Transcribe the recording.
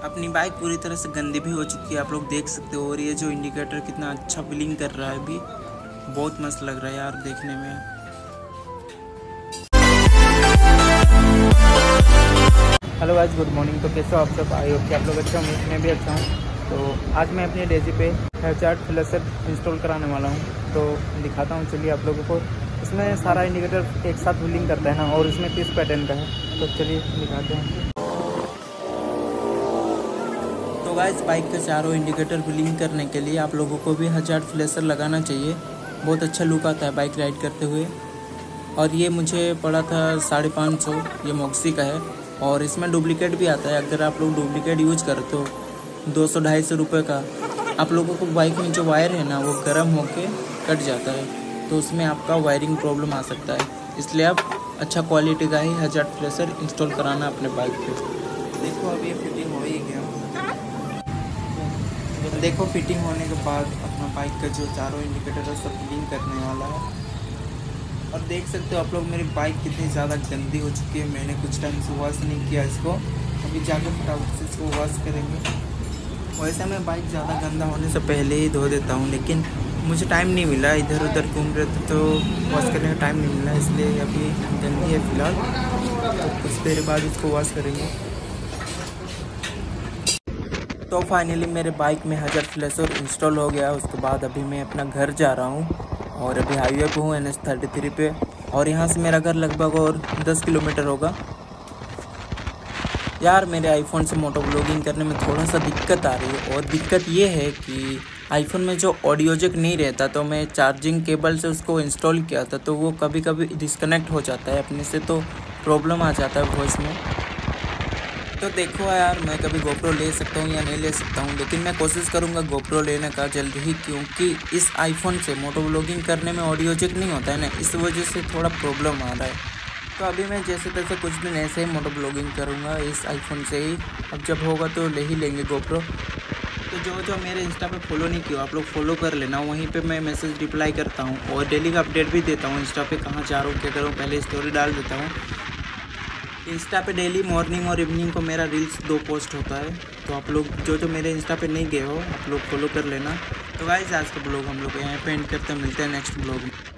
अपनी बाइक पूरी तरह से गंदी भी हो चुकी है, आप लोग देख सकते हो। और ये जो इंडिकेटर कितना अच्छा ब्लिंक कर रहा है अभी, बहुत मस्त लग रहा है यार देखने में। Hello guys, good morning. तो कैसे हो आप सब? आई होप कि आप लोग अच्छा होंगे, मैं भी अच्छा हूँ। तो आज मैं अपनी डेजी पे हैजार्ड फ्लैशर इंस्टॉल कराने वाला हूँ, तो दिखाता हूँ चलिए आप लोगों को। इसमें सारा इंडिकेटर एक साथ ब्लिंक करता है ना, और इसमें 30 पैटर्न का है, तो चलिए दिखाते हैं। तो गाइस, बाइक के चारों इंडिकेटर ब्लिंक करने के लिए आप लोगों को भी हैजार्ड फ्लैशर लगाना चाहिए। बहुत अच्छा लुक आता है बाइक राइड करते हुए। और ये मुझे पड़ा था 550, ये मॉक्सी का है। और इसमें डुप्लीकेट भी आता है, अगर आप लोग डुप्लीकेट यूज करते हो 200-250 रुपये का, आप लोगों को बाइक में जो वायर है ना वो गर्म होके कट जाता है, तो उसमें आपका वायरिंग प्रॉब्लम आ सकता है। इसलिए आप अच्छा क्वालिटी का ही हैजार्ड फ्लैशर इंस्टॉल कराना अपने बाइक पे। देखो अभी ये फिटिंग हो ही गया। देखो फिटिंग होने के बाद अपना बाइक का जो चारों इंडिकेटर है सब ब्लिंक करने वाला है। और देख सकते हो आप लोग मेरी बाइक कितनी ज़्यादा गंदी हो चुकी है। मैंने कुछ टाइम से वॉश नहीं किया इसको, अभी जाकर फटाफट से इसको वॉश करेंगे। वैसे मैं बाइक ज़्यादा गंदा होने से पहले ही धो देता हूँ, लेकिन मुझे टाइम नहीं मिला, इधर उधर घूम रहे थे तो वॉश करने का टाइम नहीं मिला, इसलिए अभी गंदी है फ़िलहाल। तो कुछ देर बाद इसको वॉश करेंगे। तो फाइनली मेरे बाइक में हैजार्ड फ्लैशर इंस्टॉल हो गया। उसके बाद अभी मैं अपना घर जा रहा हूँ, और अभी हाईवे पे हूँ NH33 पे, और यहाँ से मेरा घर लगभग और 10 किलोमीटर होगा। यार मेरे आईफोन से मोटो ब्लॉगिंग करने में थोड़ा सा दिक्कत आ रही है, और दिक्कत ये है कि आईफोन में जो ऑडियो जैक नहीं रहता, तो मैं चार्जिंग केबल से उसको इंस्टॉल किया था, तो वो कभी कभी डिस्कनेक्ट हो जाता है अपने से, तो प्रॉब्लम आ जाता है वॉइस में। तो देखो यार, मैं कभी GoPro ले सकता हूँ या नहीं ले सकता हूँ, लेकिन मैं कोशिश करूँगा GoPro लेने का जल्द ही, क्योंकि इस आईफोन से मोटो व्लॉगिंग करने में ऑडियो जैक नहीं होता है ना, इस वजह से थोड़ा प्रॉब्लम आ रहा है। तो अभी मैं जैसे तैसे कुछ दिन ऐसे ही मोटो व्लॉगिंग करूँगा इस आईफोन से ही। अब जब होगा तो ले ही लेंगे GoPro। तो जो मेरे इंस्टा पे फॉलो नहीं किया आप लोग फॉलो कर लेना, वहीं पे मैं मैसेज रिप्लाई करता हूँ, और डेली का अपडेट भी देता हूँ इंस्टा पे, कहाँ जा रहा हूँ क्या कर रहा हूँ, पहले स्टोरी डाल देता हूँ। इंस्टा पे डेली मॉर्निंग और इवनिंग को मेरा रील्स 2 पोस्ट होता है, तो आप लोग जो मेरे इंस्टा पे नहीं गए हो आप लोग फॉलो कर लेना। तो गाइस, आज का ब्लॉग हम लोग यहाँ पे एंड करते हैं, मिलते हैं नेक्स्ट ब्लॉग में।